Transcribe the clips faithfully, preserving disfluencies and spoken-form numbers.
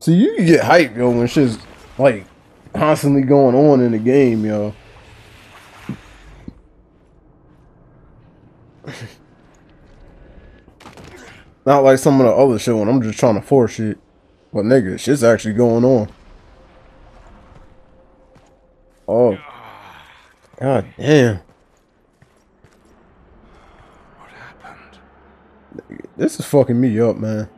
So you get hype, yo, when shit's like constantly going on in the game, yo. Not like some of the other shit when I'm just trying to force shit. But nigga, shit's actually going on. Oh. God damn. What happened? This is fucking me up, man.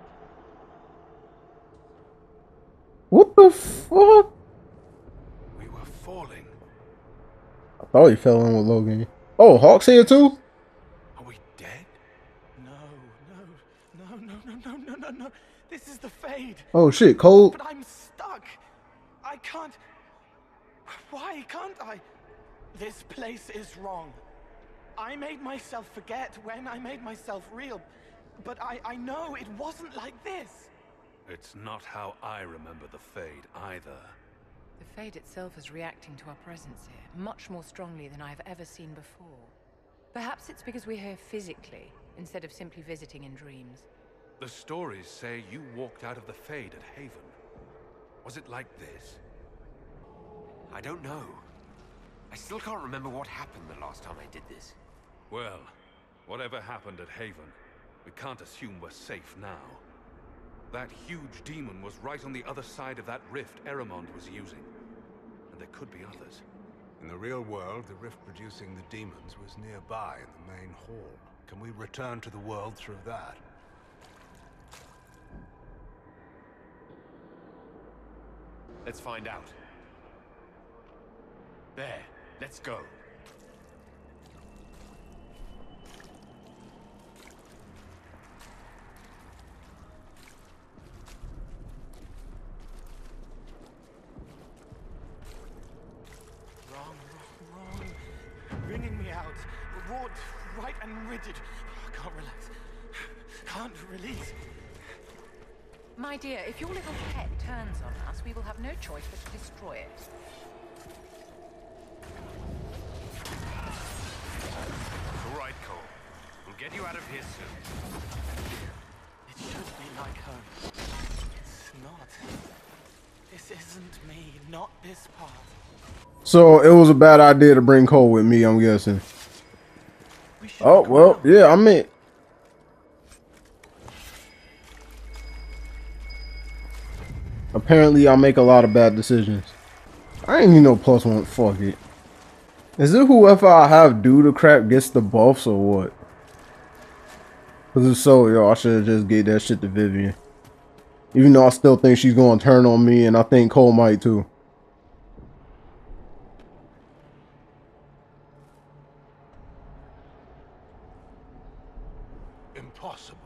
What the fuck? We were falling. I thought he fell in with Logan. Oh, Hawk's here too? Are we dead? No, no, no, no, no, no, no, no, no. This is the Fade. Oh shit, Cold. But I'm stuck. I can't. Why can't I? This place is wrong. I made myself forget when I made myself real. But I, I know it wasn't like this. It's not how I remember the Fade either. The Fade itself is reacting to our presence here, much more strongly than I've ever seen before. Perhaps it's because we're here physically, instead of simply visiting in dreams. The stories say you walked out of the Fade at Haven. Was it like this? I don't know. I still can't remember what happened the last time I did this. Well, whatever happened at Haven, we can't assume we're safe now. That huge demon was right on the other side of that rift Eramond was using. And there could be others. In the real world, the rift producing the demons was nearby in the main hall. Can we return to the world through that? Let's find out. There, let's go. Wrong, wrong, wrong. Wringing me out. Wrought, right and rigid. I can't relax. Can't release. My dear, if your little pet turns on us, we will have no choice but to destroy it. All right, Cole. We'll get you out of here soon. It should be like home. It's not. This isn't me, not this part. So it was a bad idea to bring Cole with me, I'm guessing. We should Oh, go well, out. yeah, I mean. Apparently, I make a lot of bad decisions. I ain't need no plus one. Fuck it. Is it whoever I have do the crap gets the buffs or what? Because if so, yo, I should have just gave that shit to Vivian. Even though I still think she's going to turn on me, and I think Cole might too. Impossible.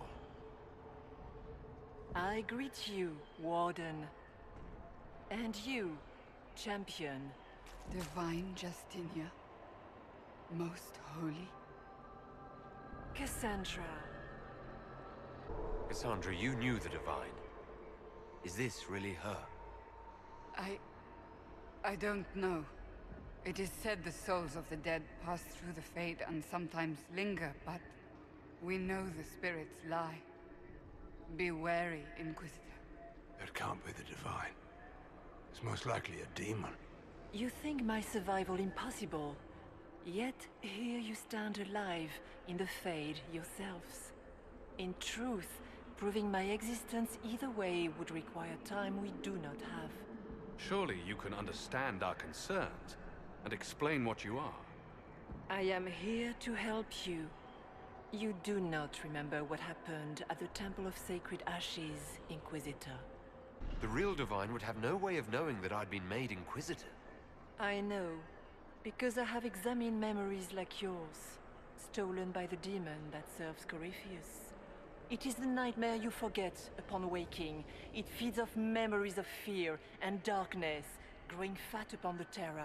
I greet you, Warden. And you, Champion. Divine Justinia. Most holy. Cassandra. Cassandra, you knew the Divine. Is this really her? I... I don't know. It is said the souls of the dead pass through the Fade and sometimes linger, but we know the spirits lie. Be wary, Inquisitor. That can't be the Divine. It's most likely a demon. You think my survival impossible, yet here you stand alive in the Fade yourselves. In truth, proving my existence either way would require time we do not have. Surely you can understand our concerns and explain what you are. I am here to help you. You do not remember what happened at the Temple of Sacred Ashes, Inquisitor. The real Divine would have no way of knowing that I'd been made Inquisitor. I know, because I have examined memories like yours, stolen by the demon that serves Corypheus. It is the nightmare you forget upon waking. It feeds off memories of fear and darkness, growing fat upon the terror.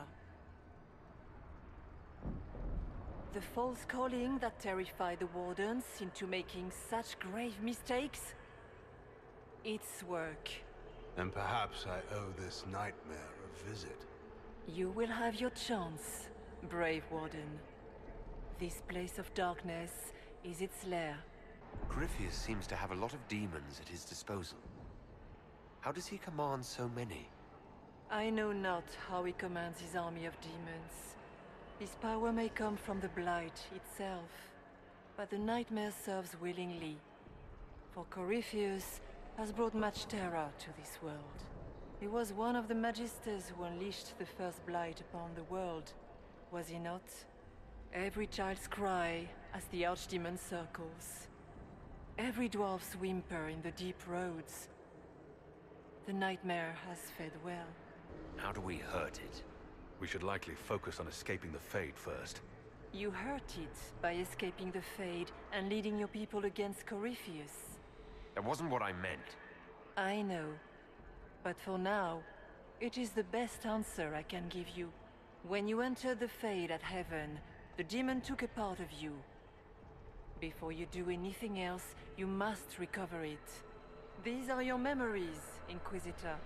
The false calling that terrified the Wardens into making such grave mistakes? Its work. And perhaps I owe this nightmare a visit. You will have your chance, brave Warden. This place of darkness is its lair. Corypheus seems to have a lot of demons at his disposal. How does he command so many? I know not how he commands his army of demons. His power may come from the Blight itself, but the Nightmare serves willingly. For Corypheus has brought much terror to this world. He was one of the Magisters who unleashed the first Blight upon the world, was he not? Every child's cry as the Archdemon circles. Every dwarf's whimper in the deep roads. The Nightmare has fed well. How do we hurt it? We should likely focus on escaping the Fade first. You hurt it by escaping the Fade and leading your people against Corypheus. That wasn't what I meant. I know. But for now, it is the best answer I can give you. When you entered the Fade at Heaven, the demon took a part of you. Before you do anything else, you must recover it. These are your memories, Inquisitor.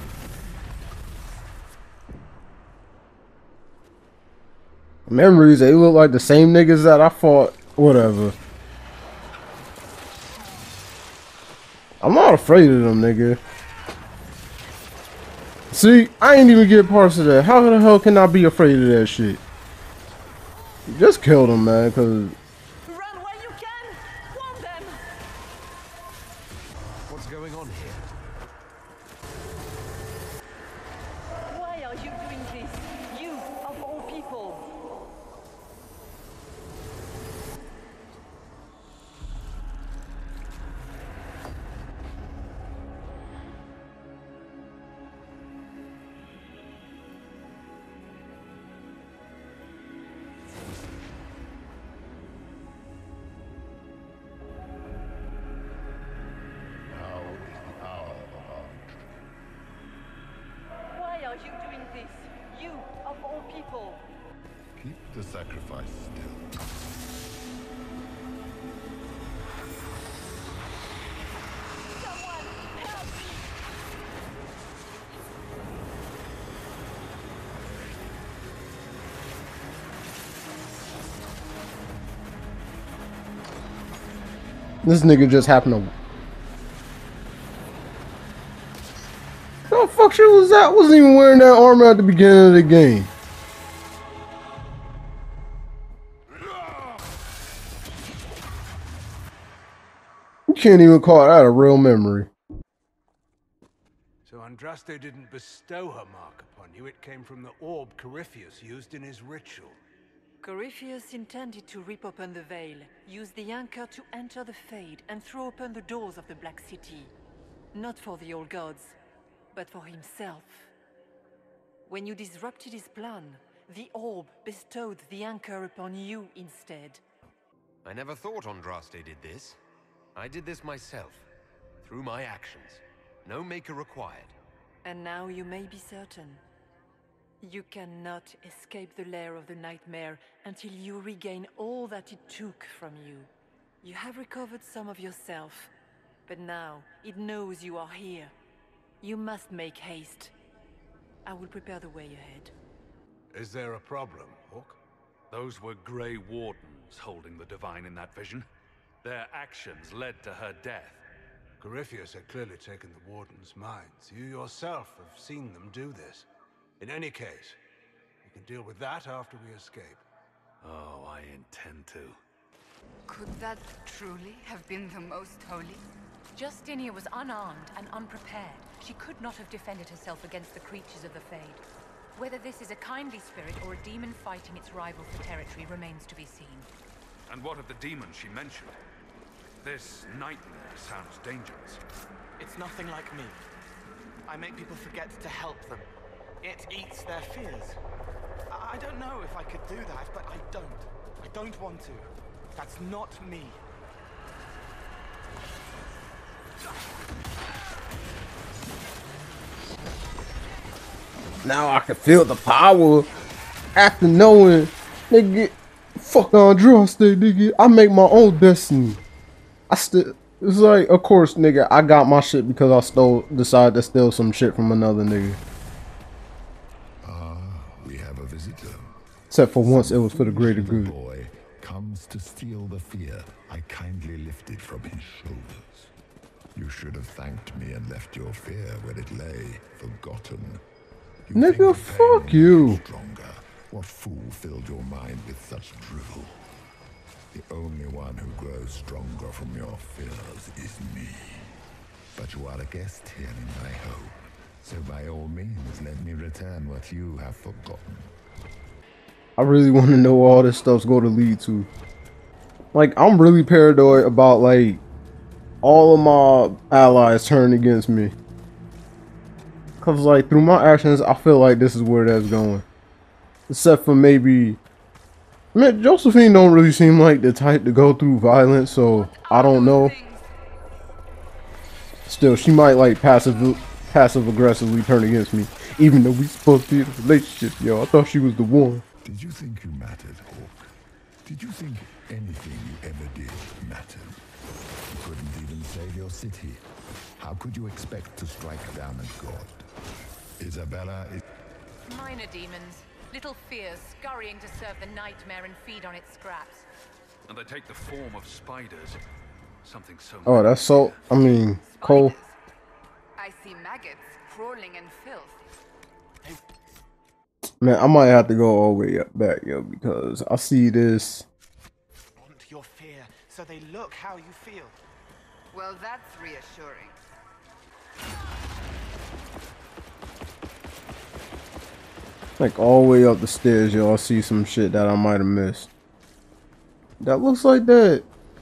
Memories, they look like the same niggas that I fought. Whatever. I'm not afraid of them, nigga. See, I ain't even get parts of that. How the hell can I be afraid of that shit? Just kill them, man, cause Run where you can! Warn them! What's going on here? Why are you doing this? You, of all people! Why are you doing this? You, of all people! Keep the sacrifice still. Someone, help me! this nigga just happened to. How the fuck shit was that? I wasn't even wearing that armor at the beginning of the game. You can't even call that a real memory. So Andraste didn't bestow her mark upon you. It came from the orb Corypheus used in his ritual. Corypheus intended to rip open the veil, use the anchor to enter the Fade, and throw open the doors of the Black City. Not for the old gods, but for himself. When you disrupted his plan, the orb bestowed the anchor upon you instead. I never thought Andraste did this. I did this myself, through my actions. No maker required. And now you may be certain. You cannot escape the lair of the Nightmare until you regain all that it took from you. You have recovered some of yourself, but now it knows you are here. You must make haste. I will prepare the way ahead. Is there a problem, Hawk? Those were Grey Wardens holding the Divine in that vision. Their actions led to her death. Corypheus had clearly taken the Warden's minds. You yourself have seen them do this. In any case, we can deal with that after we escape. Oh, I intend to. Could that truly have been the most holy? Justinia was unarmed and unprepared. She could not have defended herself against the creatures of the Fade. Whether this is a kindly spirit or a demon fighting its rival for territory remains to be seen. And what of the demon she mentioned? This nightmare sounds dangerous. It's nothing like me. I make people forget to help them. It eats their fears. I, I don't know if I could do that, but I don't. I don't want to. That's not me. Now I can feel the power after knowing, nigga, fuck Andraste, nigga. I make my own destiny. I still, it's like, of course, nigga, I got my shit because I stole, decided to steal some shit from another nigga. Ah, we have a visitor. Except for once, it was for the greater good. The boy comes to steal the fear I kindly lifted from his shoulders. You should have thanked me and left your fear where it lay, forgotten. You Nigga, think the fuck pain you. made stronger. What fool filled your mind with such drivel? The only one who grows stronger from your fears is me. But you are a guest here in my home, so by all means let me return what you have forgotten. I really want to know where all this stuff's going to lead to. Like, I'm really paranoid about, like, all of my allies turning against me. Because, like, through my actions, I feel like this is where that's going. Except for maybe... Man, Josephine don't really seem like the type to go through violence, so I don't know. Still, she might, like, passive, passive-aggressively turn against me. Even though we supposed to be in a relationship, yo. I thought she was the one. Did you think you mattered, Hawk? Did you think anything you ever did mattered? You couldn't even save your city. How could you expect to strike down a god? Isabella is... Minor demons. Little fears scurrying to serve the nightmare and feed on its scraps. And they take the form of spiders. Something so... Oh, that's so... I mean, Cole. I see maggots crawling in filth. Man, I might have to go all the way up back, yo, because I see this. Want your fear, so they look how you feel. Well, that's reassuring. Like, all the way up the stairs, yo, I see some shit that I might have missed. That looks like that.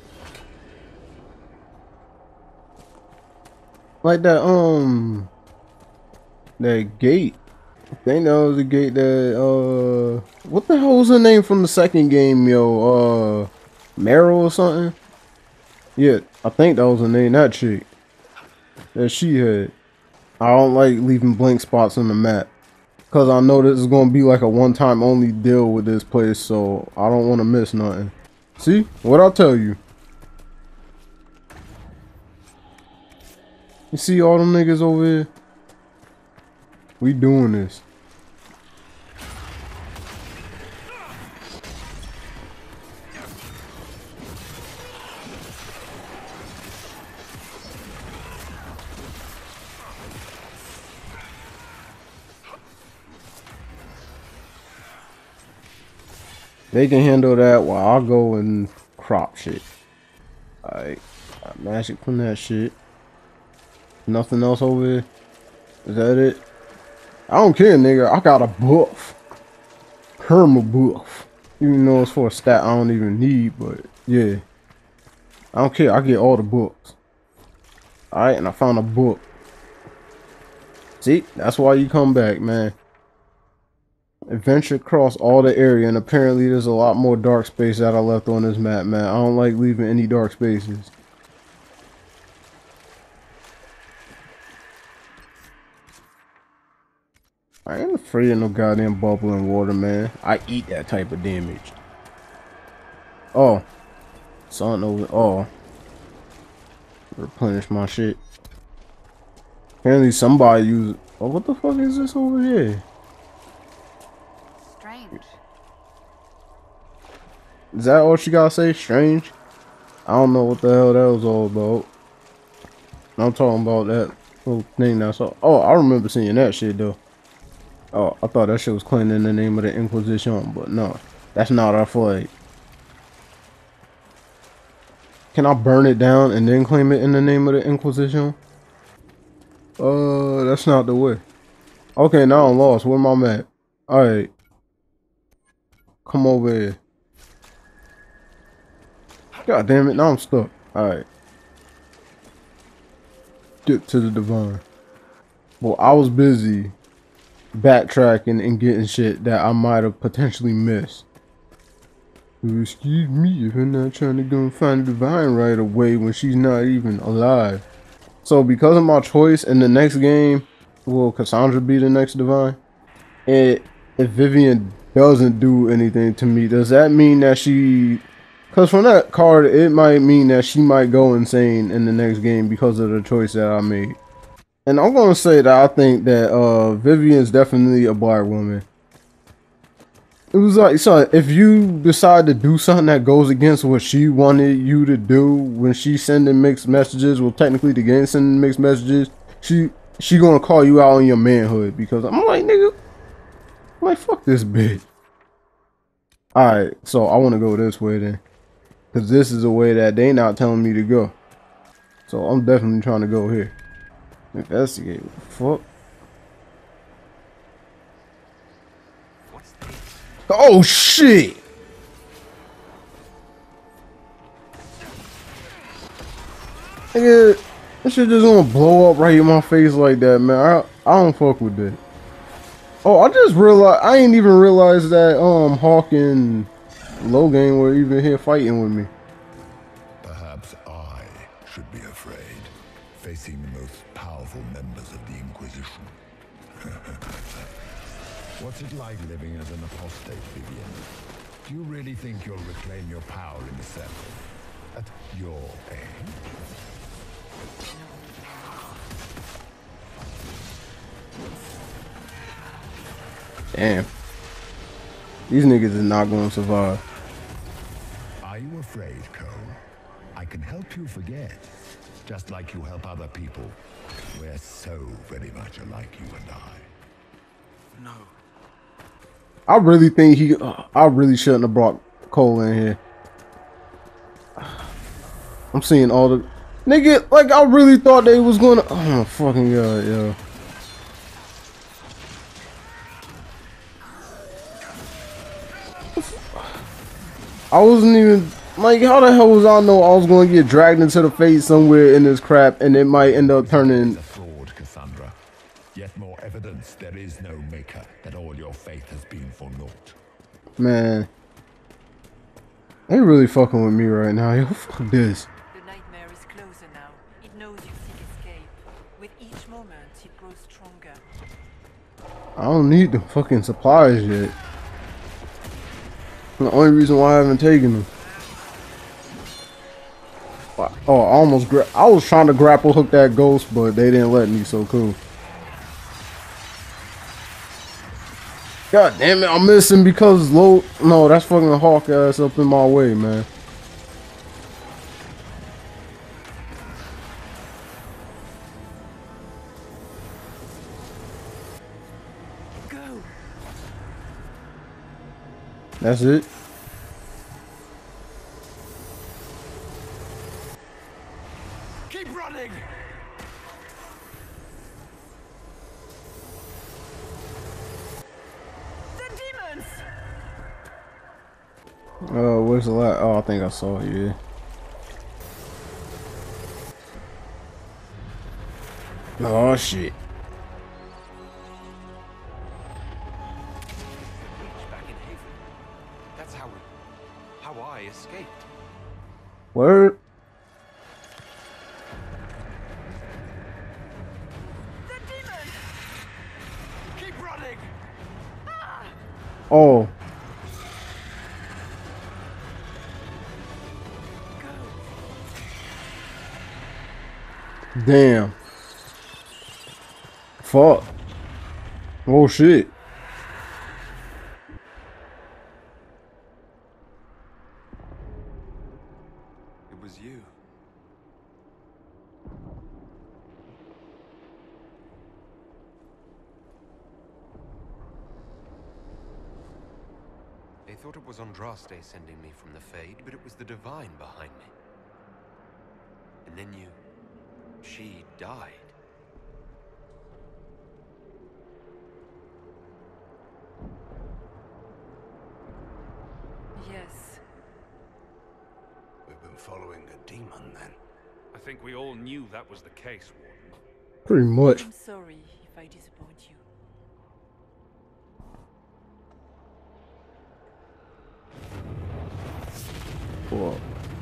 Like that, um... that gate. I think that was the gate that, uh... what the hell was her name from the second game, yo? Uh... Meryl or something? Yeah, I think that was her name, that chick. That she had. I don't like leaving blank spots on the map. Because I know this is going to be like a one-time only deal with this place, so I don't want to miss nothing. See? What I'll tell you. You see all them niggas over here? We doing this. They can handle that while I go and crop shit. Alright. Got magic from that shit. Nothing else over here? Is that it? I don't care, nigga. I got a buff. Perma buff. Even though it's for a stat I don't even need, but yeah. I don't care. I get all the books. Alright, and I found a book. See? That's why you come back, man. Adventure across all the area, and apparently there's a lot more dark space that I left on this map, man. I don't like leaving any dark spaces. I ain't afraid of no goddamn bubbling water, man. I eat that type of damage. Oh. Something over. Oh. Replenish my shit. Apparently somebody used. Oh, what the fuck is this over here? Strange. Is that all she gotta say? Strange? I don't know what the hell that was all about. I'm talking about that little thing that's all. Oh, I remember seeing that shit though. Oh, I thought that shit was claiming the name of the Inquisition, but no. That's not our flag. Can I burn it down and then claim it in the name of the Inquisition? Uh, that's not the way. Okay, now I'm lost. Where my map? Alright. Come over here. God damn it, now I'm stuck. Alright. Get to the divine. Well, I was busy backtracking and getting shit that I might have potentially missed. Excuse me if you're not trying to go and find the divine right away when she's not even alive. So because of my choice in the next game, will Cassandra be the next divine? And if Vivian doesn't do anything to me, does that mean that she... Because from that card, it might mean that she might go insane in the next game because of the choice that I made. And I'm going to say that I think that uh, Vivian's definitely a black woman. It was like, son, if you decide to do something that goes against what she wanted you to do when she's sending mixed messages, well, technically the game sending mixed messages, she she gonna call you out on your manhood. Because I'm like, nigga, I'm like, fuck this bitch. All right, so I want to go this way then, because this is a way that they not telling me to go. So I'm definitely trying to go here. Investigate. Fuck. What's this? Oh shit! Nigga, this shit just gonna blow up right in my face like that, man. I, I don't fuck with that. Oh, I just realized, I ain't even realized that um Hawk and Logan were even here fighting with me. Perhaps I should be afraid, facing the most powerful members of the Inquisition. What's it like living as an apostate, Vivian? Do you really think you'll reclaim your power in the circle? At your age? Damn. These niggas is not gonna survive. Are you afraid, Cole? I can help you forget, just like you help other people. We're so very much alike, you and I. No. I really think he, uh, I really shouldn't have brought Cole in here. I'm seeing all the, nigga, like I really thought they was gonna, oh my fucking god, yo. I wasn't even, like, how the hell was I know I was going to get dragged into the face somewhere in this crap and it might end up turning... It's a fraud, Cassandra. Yet more evidence there is no maker, that all your faith has been for naught. Man. They really fucking with me right now, yo. Fuck this. The nightmare is closer now. It knows you seek escape. With each moment, it grows stronger. I don't need the fucking supplies yet. The only reason why I haven't taken them. Oh, I almost gra I was trying to grapple hook that ghost, but they didn't let me, so cool. God damn it, I'm missing because low. No, that's fucking Hawk ass up in my way, man. Go. That's it. Keep running. The demons. Uh, where's the last? Oh, I think I saw it, yeah. Oh shit. Back in Haven. That's how we, how I escaped. Word. The demons. Keep running. Oh. Damn. Fuck. Oh shit. It was you. They thought it was Andraste sending me from the Fade, but it was the Divine behind me. And then you... she died. Yes. We've been following a demon, then. I think we all knew that was the case, Warden. Pretty much. I'm sorry if I disappoint you. Whoa.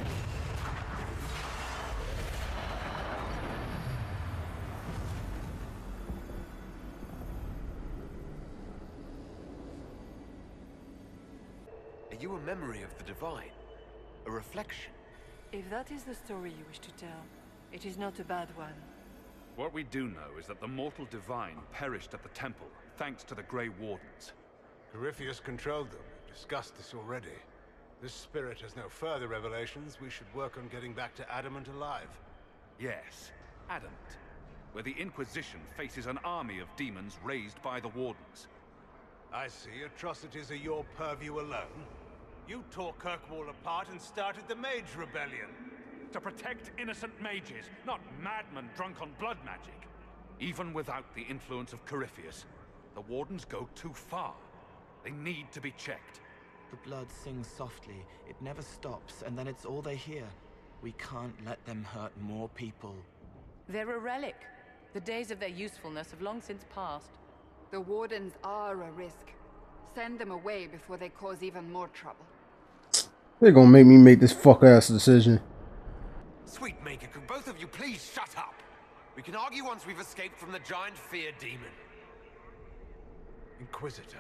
Are you a memory of the Divine? A reflection? If that is the story you wish to tell, it is not a bad one. What we do know is that the mortal Divine perished at the temple, thanks to the Grey Wardens. Corypheus controlled them, discussed this already. This spirit has no further revelations. We should work on getting back to Adamant alive. Yes, Adamant, where the Inquisition faces an army of demons raised by the Wardens. I see. Atrocities are your purview alone. You tore Kirkwall apart and started the Mage Rebellion. To protect innocent mages, not madmen drunk on blood magic. Even without the influence of Corypheus, the Wardens go too far. They need to be checked. The blood sings softly, it never stops, and then it's all they hear. We can't let them hurt more people. They're a relic. The days of their usefulness have long since passed. The Wardens are a risk. Send them away before they cause even more trouble. They're gonna make me make this fuck ass decision. Sweet Maker, could both of you please shut up? We can argue once we've escaped from the giant fear demon. Inquisitor?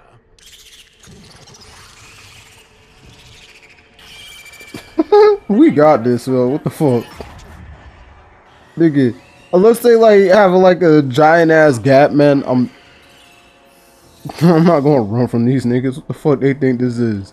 We got this, yo. What the fuck? Nigga. Unless they like have like a giant ass gap, man. I'm I'm not gonna run from these niggas. What the fuck they think this is?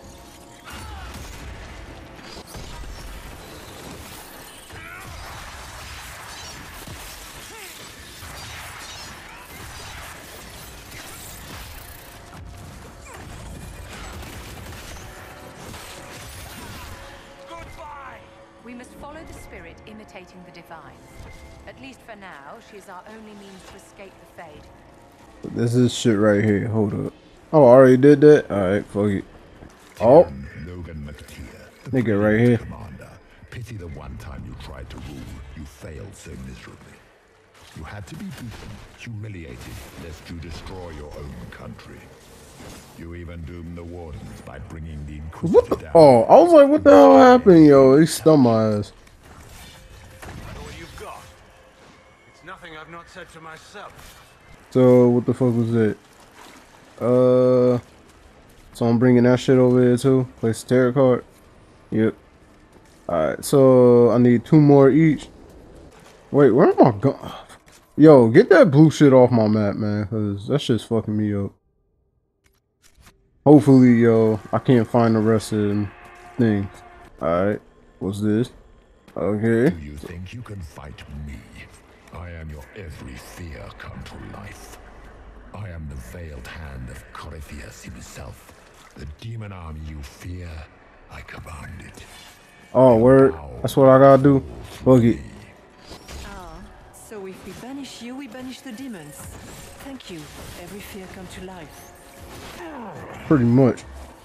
We must follow the spirit imitating the divine. At least for now, she is our only means to escape the Fade. This is shit right here. Hold up. Oh, I already did that? Alright, fuck it. Oh. Logan McTeer, Nigga right here. Commander. Pity the one time you tried to rule, you failed so miserably. You had to be beaten, humiliated, lest you destroy your own country. You even doomed the Wardens by bringing the Inquisitor What the? down. Oh, I was like, what the hell happened, yo? He stunned my ass. I know what you've got. It's nothing I've not said to myself. So, what the fuck was it? Uh, so I'm bringing that shit over here too. Place the tarot card. Yep. Alright, so I need two more each. Wait, where am I going? Yo, get that blue shit off my map, man, because that shit's fucking me up. Hopefully, yo, I can't find the rest of them things. Alright, what's this? Okay. Do you think you can fight me? I am your every fear come to life. I am the veiled hand of Corypheus himself. The demon army you fear, I command it. Oh, word. That's what I gotta do. Fuck it. Ah, so if we banish you, we banish the demons. Thank you. Every fear come to life. Pretty much.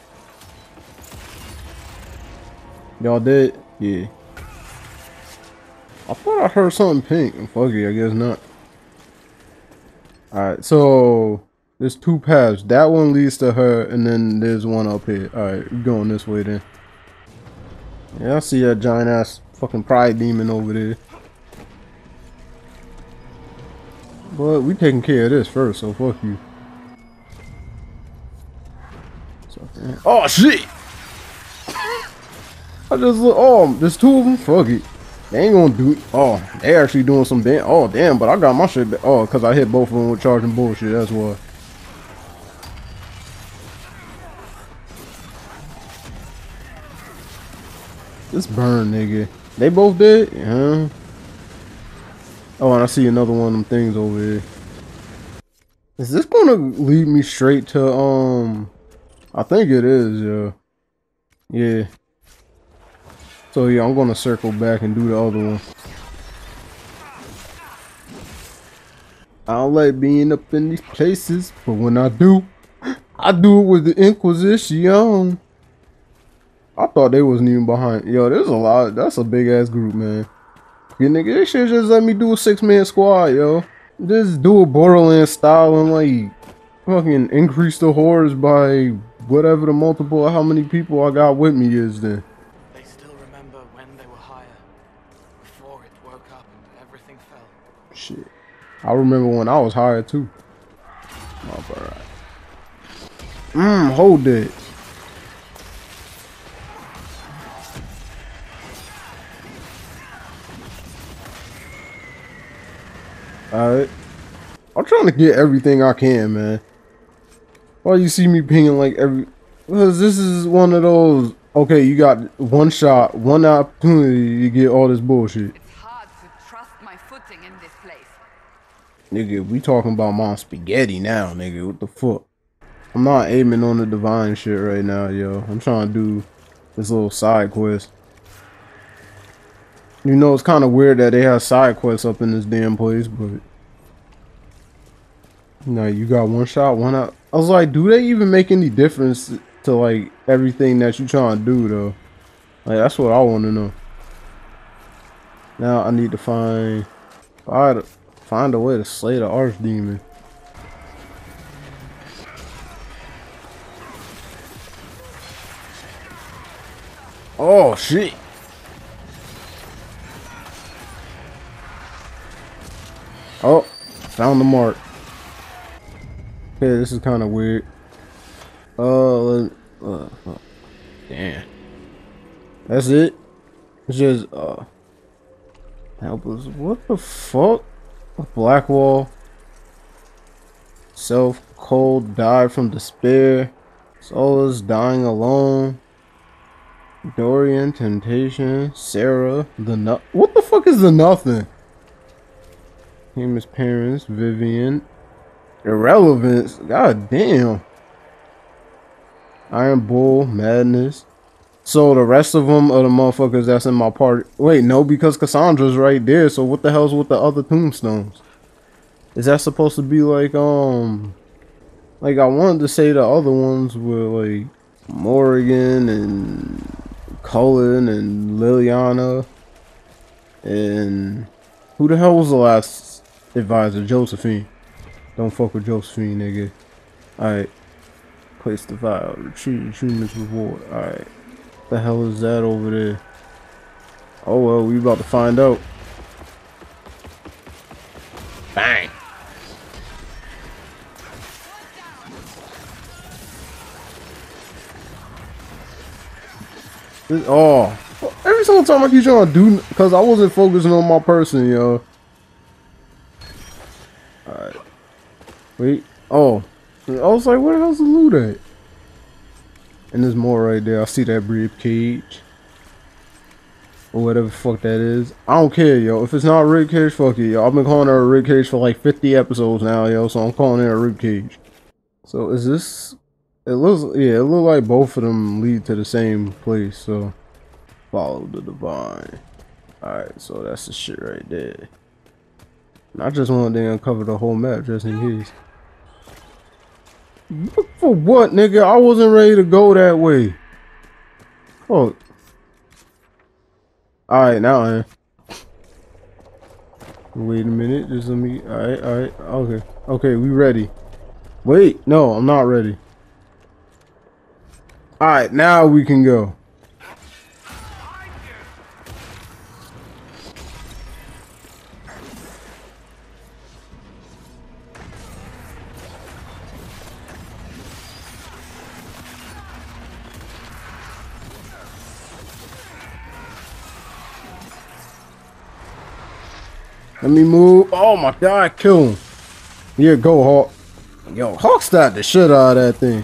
Y'all did? Yeah. I thought I heard something pink. Fuck it, I guess not. Alright, so there's two paths. That one leads to her, and then there's one up here. Alright, we're going this way then. Yeah, I see that giant ass fucking pride demon over there. But we taking care of this first, so fuck you. Oh shit! I just look. Oh, there's two of them. Fuck it. They ain't gonna do it. Oh, they actually doing some damn. Oh damn! But I got my shit back. Oh, cause I hit both of them with charging bullshit. That's why. This burn, nigga. They both dead. Yeah. Oh, and I see another one of them things over here. Is this gonna lead me straight to um? I think it is, yeah. Yeah. So yeah, I'm gonna circle back and do the other one. I don't like being up in these places, but when I do, I do it with the Inquisition. I thought they wasn't even behind. Yo, there's a lot. That's a big ass group, man. Yeah, nigga, they should just let me do a six man squad, yo. Just do a Borderlands style and like fucking increase the hordes by whatever the multiple of how many people I got with me is then. They still remember when they were higher, before it woke up and everything fell. Shit. I remember when I was hired too. Oh, alright. Mmm, hold it. Alright. I'm trying to get everything I can, man. Why you see me pinging like every Because this is one of those, okay, you got one shot, one opportunity to get all this bullshit. It's hard to trust my footing in this place. Nigga, we talking about my spaghetti now, nigga. What the fuck? I'm not aiming on the divine shit right now, yo. I'm trying to do this little side quest. You know, it's kind of weird that they have side quests up in this damn place, but... No, you got one shot, one out. I was like, do they even make any difference to, like, everything that you trying to do, though? Like, that's what I want to know. Now I need to find... Find, find a way to slay the archdemon. Oh, shit. Oh, found the mark. Okay, this is kind of weird. Uh, uh, uh, damn. That's it. It's just uh, help us. What the fuck? Blackwall. Self cold died from despair. Solace dying alone. Dorian temptation. Sarah the nut. What the fuck is the nothing? Famous parents. Vivian. Irrelevance. God damn. Iron Bull. Madness. So the rest of them are the motherfuckers that's in my party. Wait, no, because Cassandra's right there. So what the hell's with the other tombstones? Is that supposed to be like, um... Like, I wanted to say the other ones were like Morrigan and Cullen and Liliana. And who the hell was the last advisor? Josephine. Don't fuck with Josephine, nigga. Alright. Place the vial. Retreat. Retreatment's reward. Alright. The hell is that over there? Oh well, we about to find out. Bang. This, oh. Every single time I keep trying to do, because I wasn't focusing on my person, yo. Alright. Wait. Oh. I was like, where the hell's the loot at? And there's more right there. I see that brief cage. Or whatever the fuck that is. I don't care, yo. If it's not a rib cage, fuck it, yo. I've been calling her a rib cage for like fifty episodes now, yo. So I'm calling it a rib cage. So is this... It looks... Yeah, it looks like both of them lead to the same place, so... Follow the divine. Alright, so that's the shit right there. And I just wanted to uncover the whole map just in case. Look for what, nigga? I wasn't ready to go that way. Oh. Alright, now I am. Wait a minute. Just let me... Alright, alright. Okay. Okay, we ready. Wait. No, I'm not ready. Alright, now we can go. Let me move. Oh my god, kill him. Yeah, go Hawk. Yo, Hawk stabbed the shit out of that thing.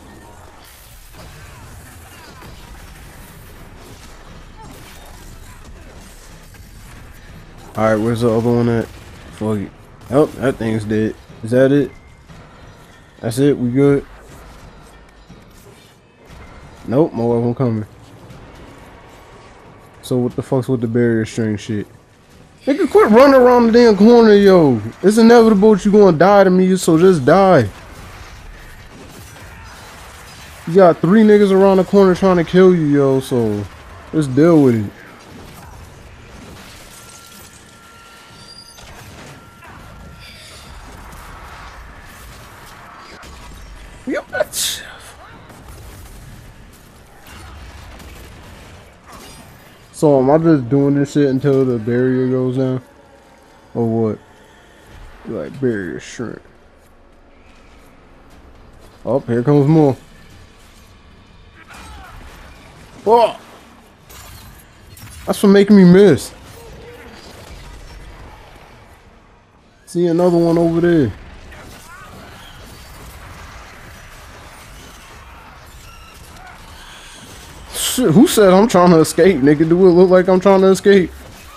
Alright, where's the other one at? Fuck it. Oh, that thing's dead. Is that it? That's it? We good? Nope, more of them coming. So what the fuck's with the barrier string shit? Nigga, quit running around the damn corner, yo. It's inevitable that you gonna die to me, so just die. You got three niggas around the corner trying to kill you, yo, so let's deal with it. Yo, that's... So am I just doing this shit until the barrier goes down? Or what? Like barrier shrink. Oh, here comes more. Oh! That's for making me miss. See another one over there. shit, who said I'm trying to escape, nigga? Do it look like I'm trying to escape?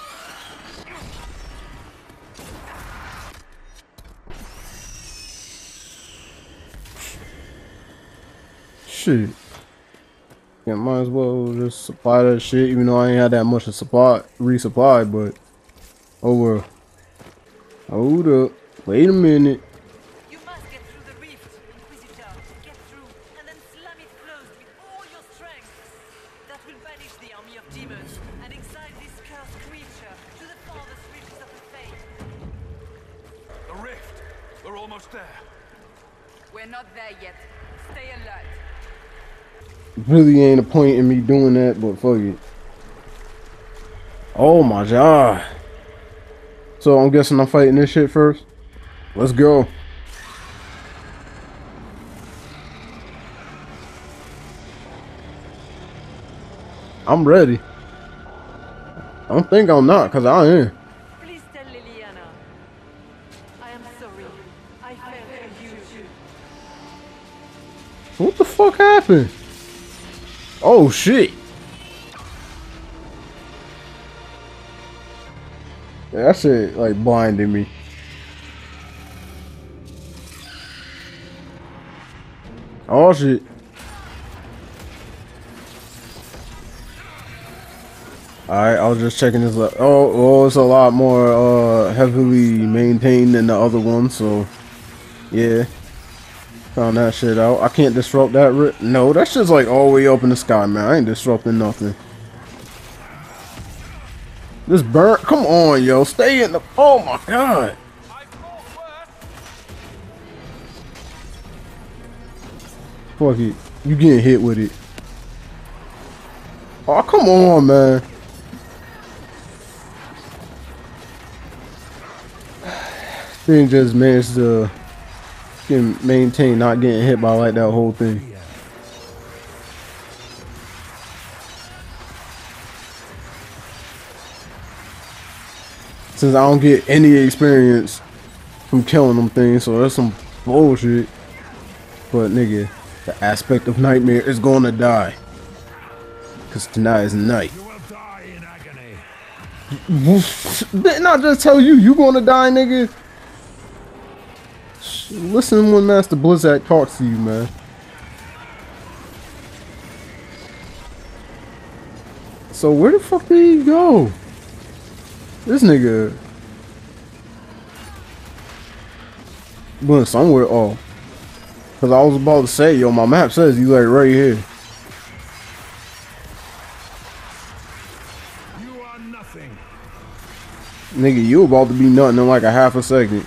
Shit. Yeah, might as well just supply that shit, even though I ain't had that much to supply, resupply, but oh well. Hold up. Wait a minute. You must get through the rift, Inquisitor. Get through, and then slam it closed with all your strength. That will banish the army of demons and exile this cursed creature to the farthest reaches of the fate. The rift! We're almost there. We're not there yet. Stay alert. Really ain't a point in me doing that, but fuck it. Oh my god. So I'm guessing I'm fighting this shit first. Let's go. I'm ready. I don't think I'm not, cause I am. Please tell Liliana. I am sorry. I failed you. What the fuck happened? Oh shit. Yeah, that shit like blinded me. Oh shit. Alright, I was just checking this up. Oh, oh, it's a lot more uh heavily maintained than the other one, so yeah. Found that shit out. I can't disrupt that ri- No, that shit's like all the way up in the sky, man. I ain't disrupting nothing. This burn, come on, yo, stay in the. Oh my god. Fuck it, you getting hit with it. Oh, come on, man. Thing just managed to can maintain not getting hit by like that whole thing. Since I don't get any experience from killing them things, so that's some bullshit. But nigga, the aspect of nightmare is gonna die. Cause tonight is night. You will die in agony. Didn't I just tell you you gonna die, nigga? Listen when Master Blizzak talks to you, man. So where the fuck did he go? This nigga went somewhere off. Cause I was about to say, yo, my map says you like right here. You are nothing. Nigga, you about to be nothing in like a half a second.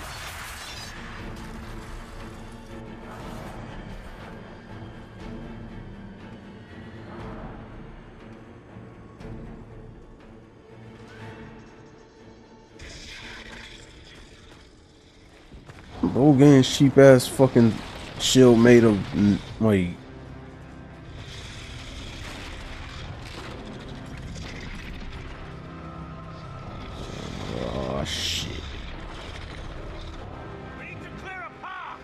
Old game cheap ass fucking shield made of like oh shit. We need to clear a path.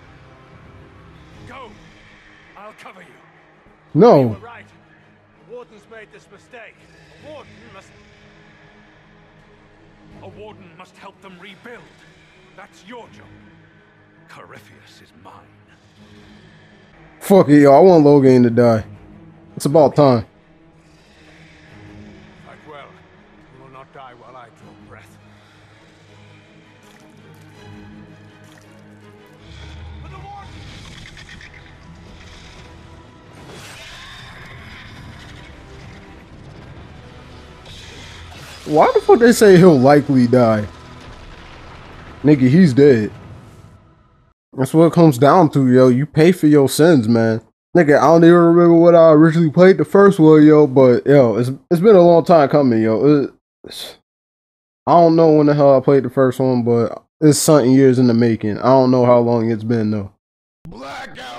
Go. I'll cover you. No. You were right. The Warden's made this mistake. A Warden must... A warden must help them rebuild. That's your job. Corypheus is mine. Fuck it, yo. I want Logan to die. It's about time. Fight well. You will not die while I draw breath. For the Warden! Why the fuck they say he'll likely die? Nigga, he's dead. That's what it comes down to, yo. You pay for your sins, man. Nigga, I don't even remember what I originally played the first one, yo. But, yo, it's it's been a long time coming, yo. It, I don't know when the hell I played the first one, but it's something years in the making. I don't know how long it's been, though. Blackout!